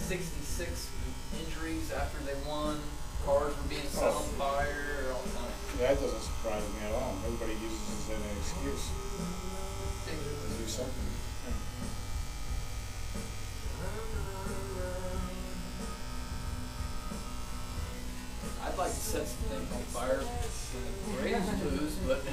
66 injuries after they won. Cars were being set on fire all the time. Yeah, that doesn't surprise me at all. Everybody uses it as an excuse to do something. I'd like to set some things on fire when the Braves lose, but